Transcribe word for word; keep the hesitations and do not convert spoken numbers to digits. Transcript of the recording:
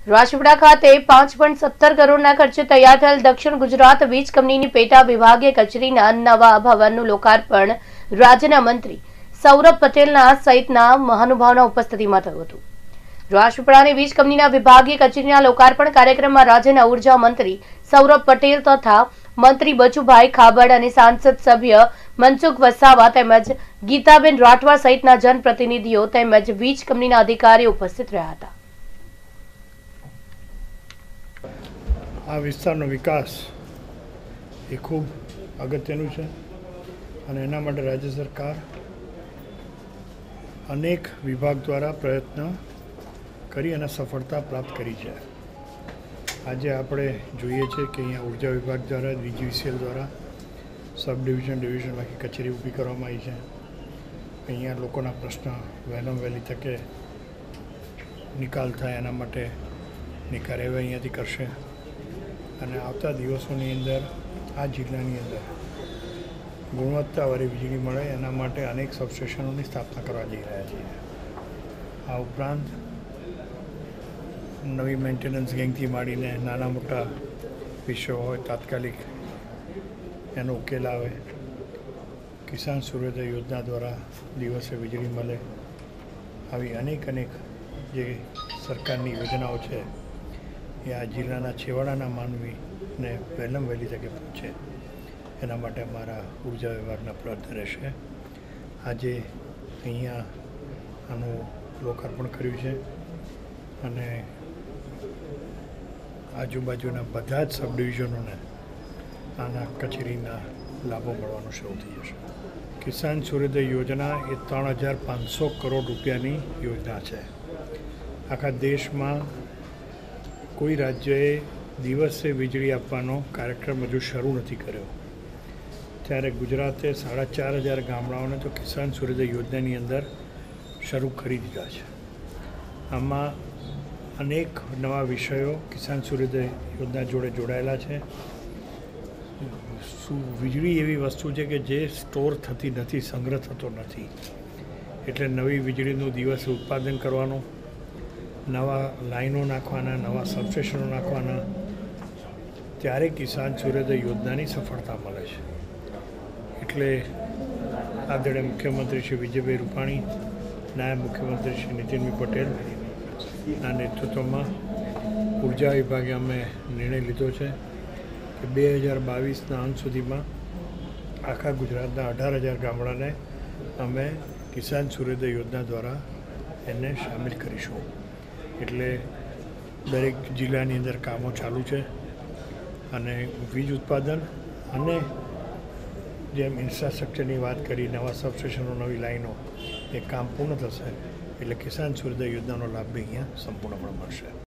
રાજપીપળા ખાતે પાંચ પોઈન્ટ સત્તર કરોડના ખર્ચે તૈયાર થયેલ દક્ષિણ ગુજરાત વીજ કંપનીની પેટા વિભાગીય કચેરીના નવા ભવનનું લોકાર્પણ રાજ્યના મંત્રી સૌરભ પટેલના સહિતના મહાનુભાવોના ઉપસ્થિતિમાં થયું હતું। રાજપીપળાની વીજ કંપનીના વિભાગીય કચેરીના લોકાર્પણ કાર્યક્રમમાં રાજ્યના ઉર્જા મંત્રી સૌરભ પટેલ તથા મંત્રી બચુભાઈ ખાબડ અને સાંસદ સભ્ય મનસુખ વસાવા તેમજ ગીતાબેન રાઠવા સહિતના જનપ્રતિનિધિઓ તેમજ વીજ કંપનીના અધિકારીઓ ઉપસ્થિત રહ્યા હતા। આ વિસ્તારનો વિકાસ એ ખૂબ અગત્યનું છે અને એના માટે રાજ્ય સરકાર અનેક વિભાગ દ્વારા પ્રયત્ન કરી અને સફળતા પ્રાપ્ત કરી છે। આજે આપણે જોઈએ છીએ કે અહીંયા ઉર્જા વિભાગ દ્વારા વીજીવીસીએલ દ્વારા સબ ડિવિઝન ડિવિઝન બાકી કચેરી ઊભી કરવામાં આવી છે। અહીંયા લોકોના પ્રશ્ન વહેલામાં વહેલી તકે નિકાલ થાય એના માટેની કાર્યવાહી અહીંયાથી કરશે અને આવતા દિવસોની અંદર આ જિલ્લાની અંદર ગુણવત્તાવાળી વીજળી મળે એના માટે અનેક સબસ્ટેશનોની સ્થાપના કરવા જઈ રહ્યા છીએ। આ ઉપરાંત નવી મેન્ટેનન્સ ગેંગથી માંડીને નાના મોટા વિષયો હોય તાત્કાલિક એનો ઉકેલ આવે, કિસાન સૂર્યોદય યોજના દ્વારા દિવસે વીજળી મળે, આવી અનેક અનેક જે સરકારની યોજનાઓ છે એ આ જિલ્લાના છેવાડાના માનવીને વહેલામાં વહેલી તકે પહોંચે એના માટે અમારા ઉર્જા વિભાગના પ્રયત્ન રહેશે। આજે અહીંયા આનું લોકાર્પણ કર્યું છે અને આજુબાજુના બધા જ સબ ડિવિઝનોને આના કચેરીના લાભો મળવાનો શરૂ થઈ જશે। કિસાન સૂર્યોદય યોજના એ ત્રણ હજાર પાંચસો કરોડ રૂપિયાની યોજના છે। આખા દેશમાં કોઈ રાજ્યએ દિવસે વીજળી આપવાનો કાર્યક્રમ હજુ શરૂ નથી કર્યો, ત્યારે ગુજરાતે સાડા ચાર હજાર ગામડાઓને તો કિસાન સૂર્યોદય યોજનાની અંદર શરૂ કરી દીધા છે। આમાં અનેક નવા વિષયો કિસાન સૂર્યોદય યોજના જોડે જોડાયેલા છે। વીજળી એવી વસ્તુ છે કે જે સ્ટોર થતી નથી, સંગ્રહ થતો નથી, એટલે નવી વીજળીનું દિવસે ઉત્પાદન કરવાનું, નવા લાઈનો નાખવાના, નવા સબસ્ટેશનો નાખવાના, ત્યારે કિસાન સૂર્યોદય યોજનાની સફળતા મળે છે। એટલે આદરણીય મુખ્યમંત્રી શ્રી વિજયભાઈ રૂપાણી, નાયબ મુખ્યમંત્રી શ્રી નીતિનભાઈ પટેલના નેતૃત્વમાં ઉર્જા વિભાગે અમે નિર્ણય લીધો છે કે બે હજાર બાવીસના અંત સુધીમાં આખા ગુજરાતના અઢાર હજાર ગામડાને અમે કિસાન સૂર્યોદય યોજના દ્વારા એને સામેલ કરીશું। એટલે દરેક જિલ્લાની અંદર કામો ચાલુ છે અને વીજ ઉત્પાદન અને જેમ ઇન્ફ્રાસ્ટ્રક્ચરની વાત કરી, નવા સબસ્ટેશનો, નવી લાઈનો, એ કામ પૂર્ણ થશે એટલે કિસાન સૂર્યોદય યોજનાનો લાભ બી અહીંયા સંપૂર્ણપણે મળશે।